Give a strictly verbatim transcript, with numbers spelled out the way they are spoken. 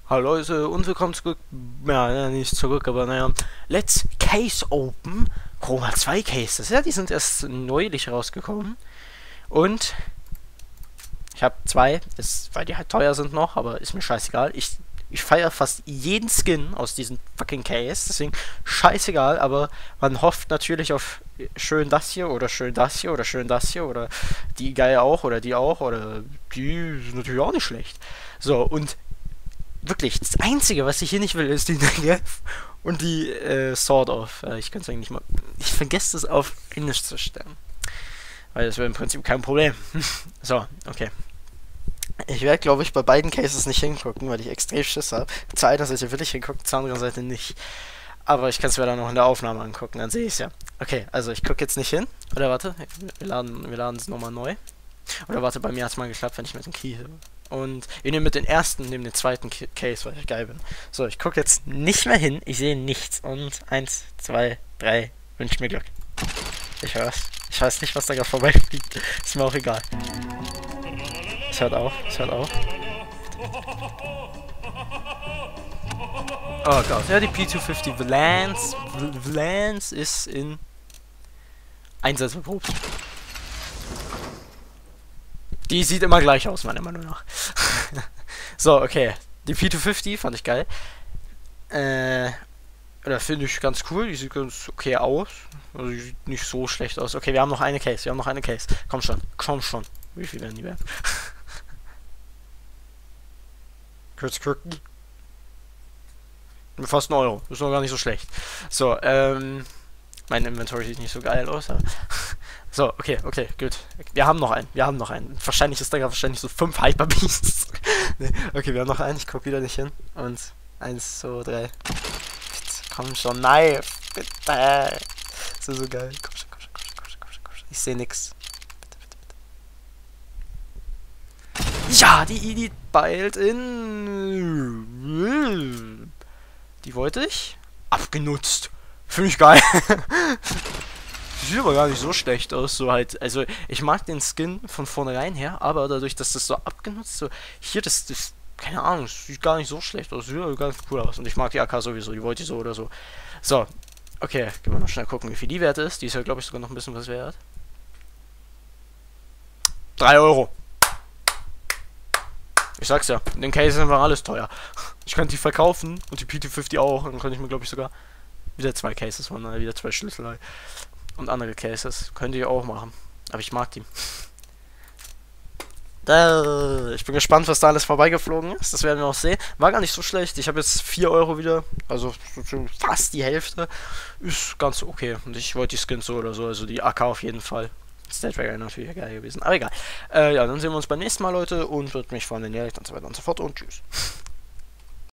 Hallo Leute und willkommen zurück, ja, nicht zurück, aber naja, Let's Case Open Chroma zwei Cases, ja, die sind erst neulich rausgekommen und ich habe zwei, ist, weil die halt teuer sind noch, aber ist mir scheißegal, ich, ich feiere fast jeden Skin aus diesem fucking Case, deswegen scheißegal, aber man hofft natürlich auf schön das hier oder schön das hier oder schön das hier oder die geil auch oder die auch oder die sind natürlich auch nicht schlecht. So, und wirklich, das Einzige, was ich hier nicht will, ist die Negev und die äh, Sword of. Äh, ich kann es eigentlich mal. Ich vergesse es auf Englisch zu stellen. Weil das wäre im Prinzip kein Problem. So, okay. Ich werde, glaube ich, bei beiden Cases nicht hingucken, weil ich extrem Schiss habe. Zur einen Seite will ich hingucken, zur anderen Seite nicht. Aber ich kann es mir dann noch in der Aufnahme angucken, dann sehe ich es ja. Okay, also ich gucke jetzt nicht hin. Oder warte, wir laden wir laden es nochmal neu. Oder warte, bei mir hat es mal geklappt, wenn ich mit dem Key habe. Und wir nehmen mit den ersten, neben den zweiten Case, weil ich geil bin. So, ich gucke jetzt nicht mehr hin, ich sehe nichts. Und eins, zwei, drei, wünsche mir Glück. Ich weiß. Ich weiß nicht, was da gerade vorbeifliegt. Ist mir auch egal. Es hört auf, es hört auf. Oh Gott, ja, die P zweihundertfünfzig Valance, Valance ist in Einsatz erprobt. Die sieht immer gleich aus, meiner Meinung nach. So, okay. Die P zweihundertfünfzig fand ich geil. Äh, oder finde ich ganz cool. Die sieht ganz okay aus. Also die sieht nicht so schlecht aus. Okay, wir haben noch eine Case. Wir haben noch eine Case. Komm schon. Komm schon. Wie viel werden die wert? Kurz gucken. Fast ein Euro. Das ist noch gar nicht so schlecht. So, ähm... mein Inventory sieht nicht so geil aus, aber so, okay, okay, gut. Wir haben noch einen, wir haben noch einen. Wahrscheinlich ist da wahrscheinlich so fünf Hyperbeasts. Nee, okay, wir haben noch einen, ich guck wieder nicht hin. Und eins, zwei, drei. Bitte, komm schon, nein, bitte. Das ist so geil. Komm schon, komm schon, komm schon, komm schon, komm schon, komm schon. Ich sehe nix. Bitte, bitte, bitte. Ja, die Edith beilt in. Die wollte ich. Abgenutzt. Finde ich geil. Sieht aber gar nicht so schlecht aus, so halt, also ich mag den Skin von vornherein her, aber dadurch, dass das so abgenutzt, so, hier, das, das, keine Ahnung, sieht gar nicht so schlecht aus, sieht aber ganz cool aus und ich mag die A K sowieso, die wollte ich so oder so. So, okay, können wir noch schnell gucken, wie viel die wert ist, die ist ja, glaube ich, sogar noch ein bisschen was wert. drei Euro. Ich sag's ja, in den Cases war alles teuer. Ich könnte die verkaufen und die P zweihundertfünfzig auch, und dann könnte ich mir, glaube ich, sogar wieder zwei Cases von, wieder zwei Schlüssel und andere Cases. Könnt ihr auch machen. Aber ich mag die. Da, ich bin gespannt, was da alles vorbeigeflogen ist. Das werden wir auch sehen. War gar nicht so schlecht. Ich habe jetzt vier Euro wieder. Also fast die Hälfte. Ist ganz okay. Und ich wollte die Skins so oder so. Also die A K auf jeden Fall. Das wäre natürlich geil gewesen. Aber egal. Äh, ja, dann sehen wir uns beim nächsten Mal, Leute. Und würde mich freuen, wenn ihr und so weiter und so fort. Und tschüss.